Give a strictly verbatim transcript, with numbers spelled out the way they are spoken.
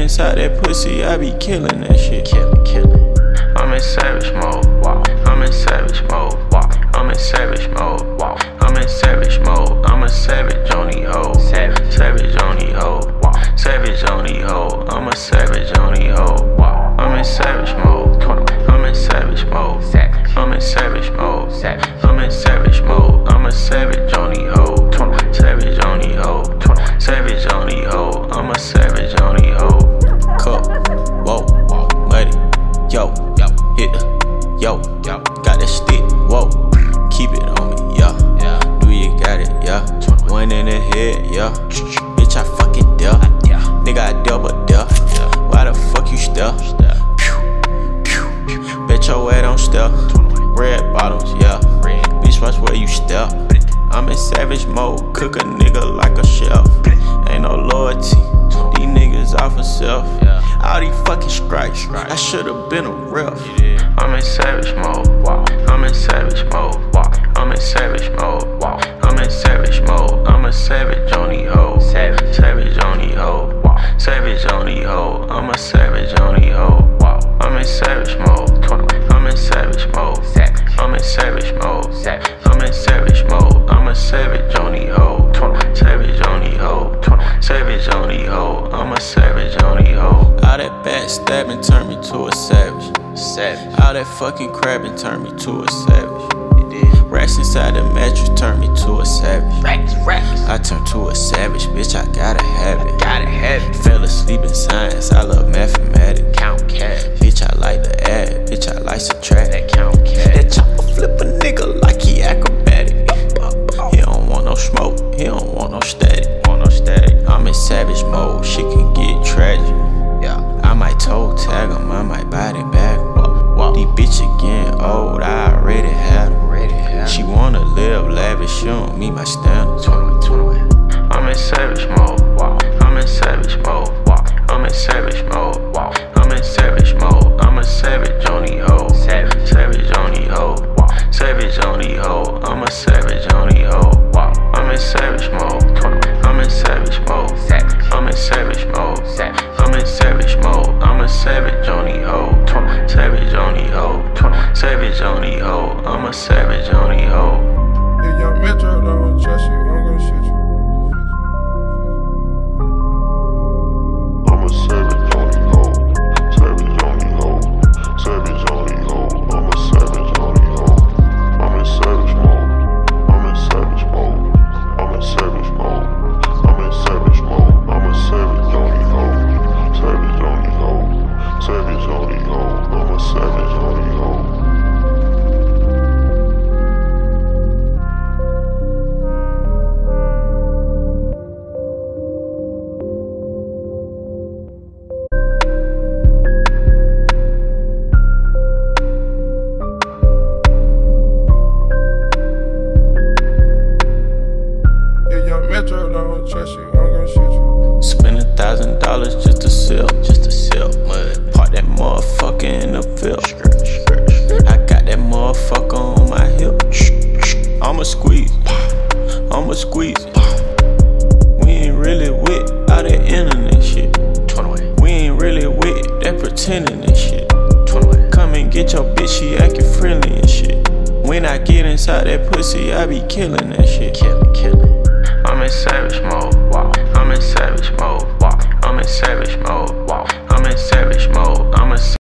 inside that pussy, I be killing that shit. Killing, killing. I'm in savage mode. Wow. I'm in savage mode. Wow. I'm in savage mode. Wow. I'm in savage mode. I'm a savage on the hoe. Savage. Savage on the hoe. Wow. Savage on the hoe. I'm a savage on the hoe. Wow. I'm in savage mode. I'm in savage mode. Savage. I'm in savage mode. Savage. I'm in savage mode. I'm a savage on the hoe. Savage on the hoe. Savage on the hoe. I'm a savage on the hoe. Cup. Whoa. Muddy. Yo. Yo. Hit the. Yo. Yo. Got that stick. Whoa. Keep it on me. Yeah. Yeah. Do you got it? Yeah. One in the head. Yeah. Bitch, I fucking dare. Yeah. Nigga, I double dare. Yeah. Why the fuck you stare? Pew. Pew. Bet your ass don't stare. Red bottoms. Yeah. Red. Bitch, watch where you step. I'm in savage mode, cook a nigga like a chef. Ain't no loyalty, these niggas off of self. All these fucking strikes, I should've been a ref. I'm in savage mode, wow. I'm in savage mode, wow. I'm in savage mode, wow. I'm in savage mode. I'm a savage on the hoe, savage, savage on the hoe, wow. Savage on the hoe. I'm a savage on the hoe, wow. I'm in savage mode, I'm in savage mode, I'm in savage mode, I'm in savage mode. I'm a savage on the hoe, savage on the hoe, savage on the hoe. I'm a savage on the hoe. All that backstabbing turned me to a savage. Savage. All that fucking crabbing turned me to a savage. It did. Racks inside the mattress turned me to a savage. Racks, racks. I turned to a savage, bitch. I gotta have it. Gotta have it. Fell asleep in science. I love mathematics. Count cash. Bitch, I like to add. Bitch, I like subtract. That count cash. That chopper flip a nigga like he acrobatic. He don't want no smoke. He don't want no static. Want no static. I'm in savage mode. Shit can get tragic. Yeah. I might toe tag him. I might bite it back. Whoa, whoa. These bitches getting old. I already had them. Ready, yeah. She wanna live lavish. She don't meet my standards. twenty-one, twenty-one. I'm in savage mode. Wow. I'm in savage mode. Wow. I'm in savage mode. Wow. I'm in savage mode. I'm a savage on the hoe. Savage. Savage on the hoe. Wow. Savage on the hoe. I'm a savage on the hoe. Wow. I'm in savage mode. I'm in savage mode. Savage. I'm in savage mode. Savage. I'm in savage mode. I'm a savage on the hoe. Savage on the hoe. Savage on the hoe. I'm a savage on the hoe. If your metro don't trust you, I'm gonna shoot you. I'm a savage on the hoe, savage on the hoe, savage on the hoe. I'm a savage on the hoe. I'm in savage mode. I'm in savage mode. I'm in savage mode. I'm in savage mode. I'm a savage on the hoe, savage on the hoe, savage on the hoe. I'm a savage on the hoe. If your metro don't trust you, I'm gonna shoot you. Spend a thousand dollars just to sell, just to sell mud. Park that motherfucker in the field. I got that motherfucker on my hip. I'ma squeeze, I'ma squeeze. We ain't really with all that internet shit. We ain't really with that pretending and shit. Come and get your bitch, she acting friendly and shit. When I get inside that pussy, I be killing that shit. Killing, killing. I'm in savage mode. Wow. I'm in savage